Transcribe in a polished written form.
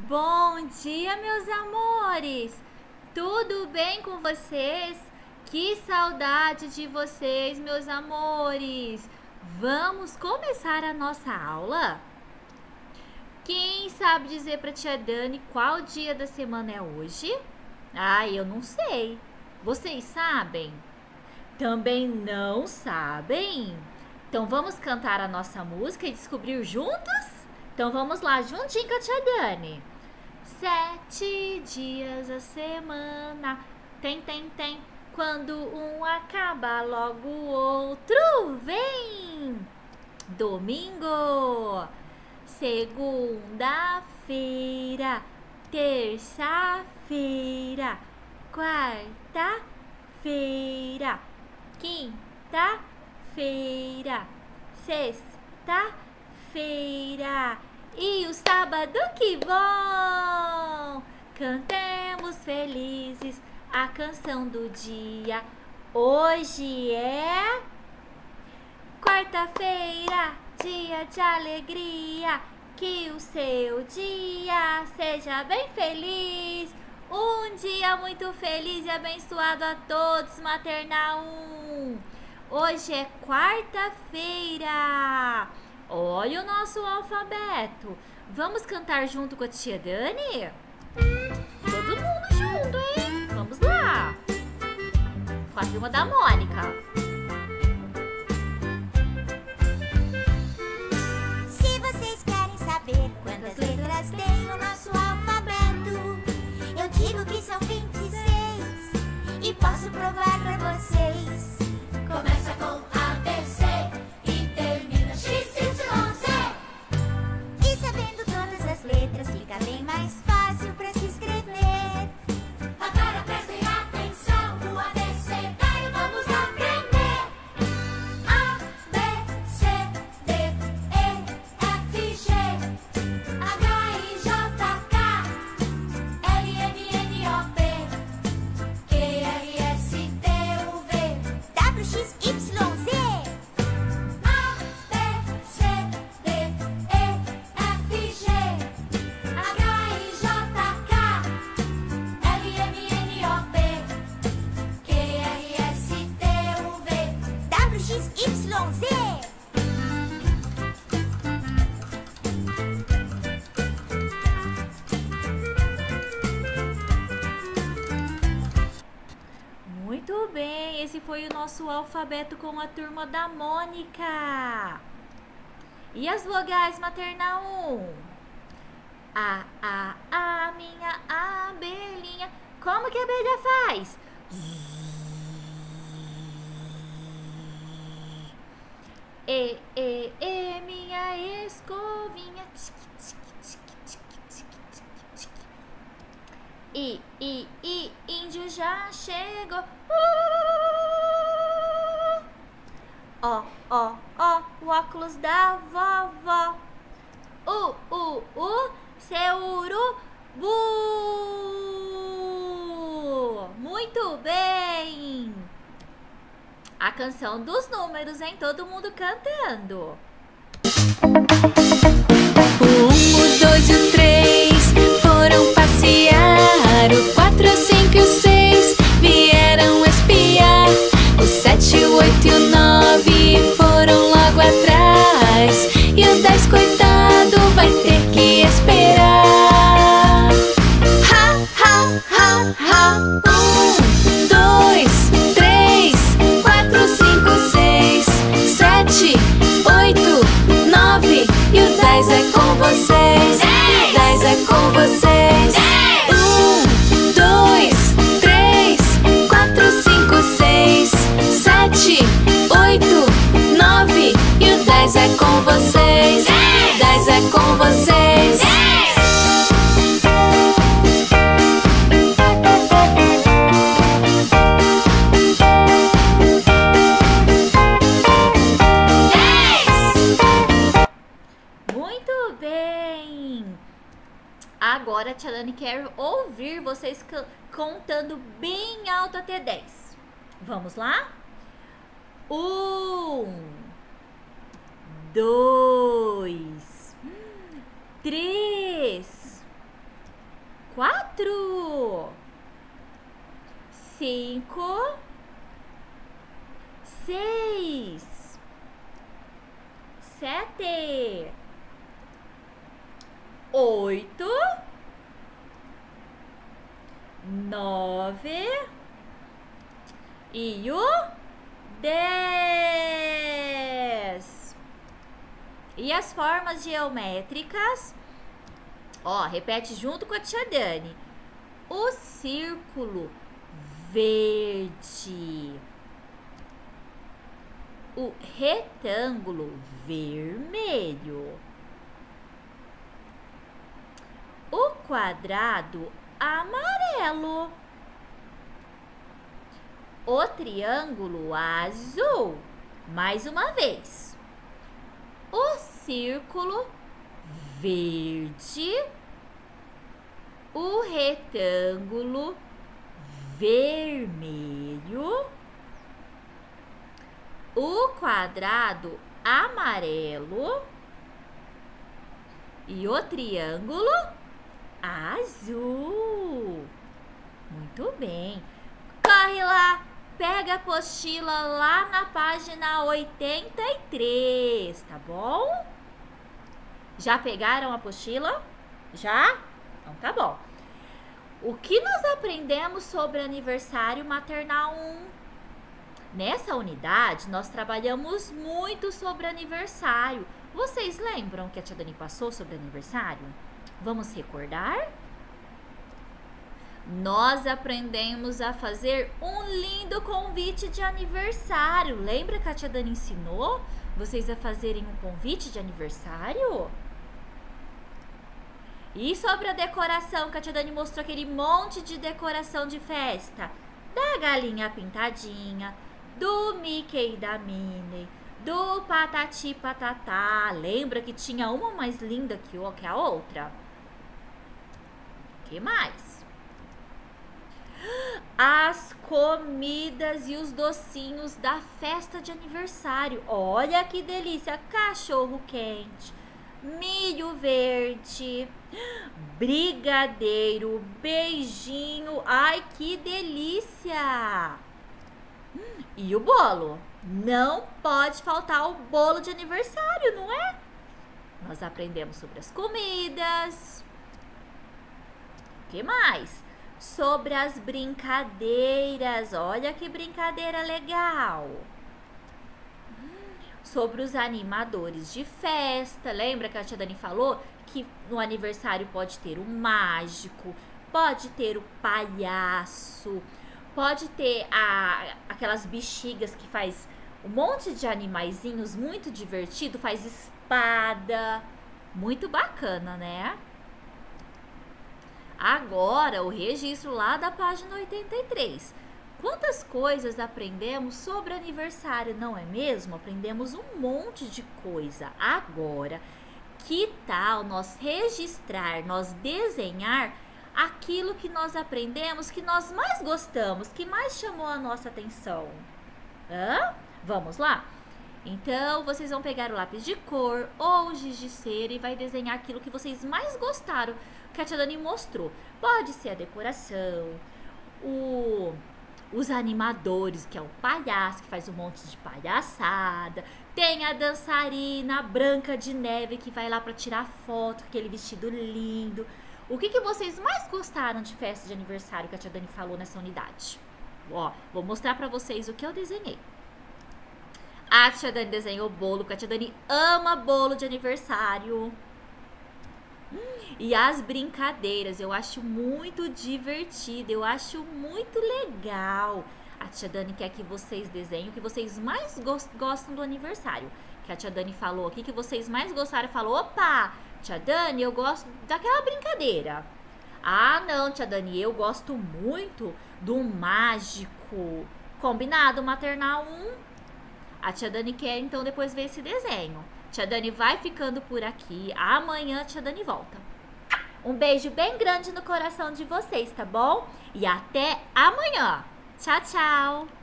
Bom dia, meus amores! Tudo bem com vocês? Que saudade de vocês, meus amores! Vamos começar a nossa aula? Quem sabe dizer para tia Dani qual dia da semana é hoje? Eu não sei. Vocês sabem? Também não sabem? Então vamos cantar a nossa música e descobrir juntos? Então vamos lá, juntinho com a tia Dani. 7 dias a semana, tem. Quando um acaba, logo o outro vem. Domingo, segunda-feira, terça-feira, quarta-feira, quinta-feira, sexta-feira. E o sábado que bom! Cantemos felizes a canção do dia. Hoje é quarta-feira, dia de alegria. Que o seu dia seja bem feliz. Um dia muito feliz e abençoado a todos, Maternal 1. Hoje é quarta-feira. Olha o nosso alfabeto. Vamos cantar junto com a tia Dani? Todo mundo junto, hein? Vamos lá. Com a turma da Mônica. Se vocês querem saber quantas letras tem o nosso alfabeto, eu digo que são 26 e posso provar pra vocês. Começa com A, B, C e termina X, Y, Z. E sabendo todas as letras fica bem mais fácil pra se escrever. Agora prestem atenção no abecedário, vamos aprender. A, B, C, D, E, F, G, H, I, J, K, L, M, N, O, P, Q, R, S, T, U, V, W, X, Y, Z. A, B, C, D, E, F, G, H, I, J, K, L, M, N, O, P, Q, R, S, T, U, V, W, X, Y, Z. Muito bem, esse foi o nosso alfabeto com a turma da Mônica. E as vogais, Maternal 1? A, minha abelhinha. Como que a abelha faz? Minha escovinha. Índio já chegou. Ó, o óculos da vovó. Seu urubu. Muito bem. A canção dos números, hein? Todo mundo cantando. O 1, o 2 e o 3 foram passear. O 4, o 5 e o 6 vieram espiar. O 7, o 8 e o 9 foram logo atrás. E o 10, coitado, vai ter que esperar. Ha, ha, ha, ha. 1, 2, 3, 4, 5, 6, 7, 8, 9 e o 10 é com vocês. 10 é com vocês. 1, 2, 3, 4, 5, 6, 7, 8, 9 e o 10 é com vocês. 10 é com vocês. Muito bem. Agora a tia Dani quer ouvir vocês contando bem alto até 10. Vamos lá? 1, 2, 3, 4, 5, 6, 7, 8, 9 e o 10. E as formas geométricas? Ó, repete junto com a tia Dani. O círculo verde. O retângulo vermelho. O quadrado amarelo. O triângulo azul. Mais uma vez. O círculo verde. O retângulo vermelho. O quadrado amarelo. E o triângulo azul. Muito bem. Corre lá, pega a apostila lá na página 83, tá bom? Já pegaram a apostila? Já? Então tá bom. O que nós aprendemos sobre aniversário maternal 1? Nessa unidade, nós trabalhamos muito sobre aniversário. Vocês lembram que a tia Dani passou sobre aniversário? Vamos recordar? Nós aprendemos a fazer um lindo convite de aniversário. Lembra que a tia Dani ensinou vocês a fazerem um convite de aniversário? E sobre a decoração, que a tia Dani mostrou aquele monte de decoração de festa. Da galinha pintadinha, do Mickey e da Minnie, do Patati Patatá. Lembra que tinha uma mais linda que a outra? O que mais? As comidas e os docinhos da festa de aniversário. Olha que delícia! Cachorro quente, milho verde, brigadeiro, beijinho. Ai, que delícia! E o bolo? Não pode faltar o bolo de aniversário, não é? Nós aprendemos sobre as comidas. O que mais? Sobre as brincadeiras. Olha que brincadeira legal. Sobre os animadores de festa. Lembra que a tia Dani falou que no aniversário pode ter o mágico, pode ter o palhaço, pode ter aquelas bexigas que faz um monte de animaizinhos, muito divertido, faz espada. Muito bacana, né? Agora, o registro lá da página 83. Quantas coisas aprendemos sobre aniversário, não é mesmo? Aprendemos um monte de coisa. Agora, que tal nós registrar, nós desenhar aquilo que nós aprendemos, que nós mais gostamos, que mais chamou a nossa atenção? Vamos lá? Então, vocês vão pegar o lápis de cor ou o giz de cera e vai desenhar aquilo que vocês mais gostaram, que a tia Dani mostrou. Pode ser a decoração, os animadores, que é o palhaço, que faz um monte de palhaçada. Tem a dançarina, a Branca de Neve, que vai lá para tirar foto, aquele vestido lindo. O que vocês mais gostaram de festa de aniversário que a tia Dani falou nessa unidade? Ó, vou mostrar para vocês o que eu desenhei. A tia Dani desenhou bolo, porque a tia Dani ama bolo de aniversário. E as brincadeiras, eu acho muito divertido, eu acho muito legal. A tia Dani quer que vocês desenhem o que vocês mais gostam do aniversário. Que a tia Dani falou aqui que vocês mais gostaram. Falou, opa, tia Dani, eu gosto daquela brincadeira. Ah, não, tia Dani, eu gosto muito do mágico. Combinado, maternal 1? A tia Dani quer, então, depois ver esse desenho. Tia Dani vai ficando por aqui. Amanhã a tia Dani volta. Um beijo bem grande no coração de vocês, tá bom? E até amanhã. Tchau, tchau.